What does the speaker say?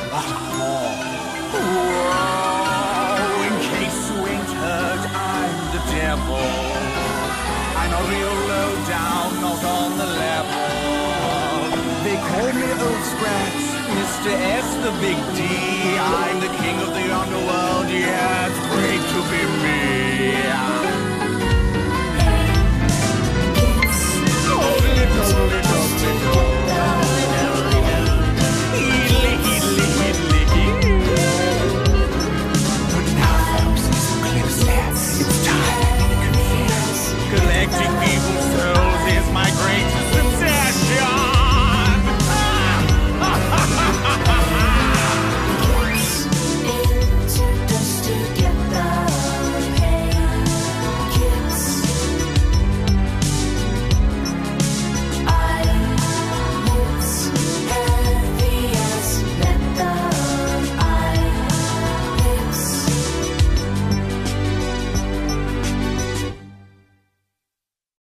what more? Whoa, in case you ain't heard, I'm the devil. I'm a real low down, not on the level. They call me Old Scratch, Mr. S, the Big D. I'm the king of the underworld, yeah, it's great to be me.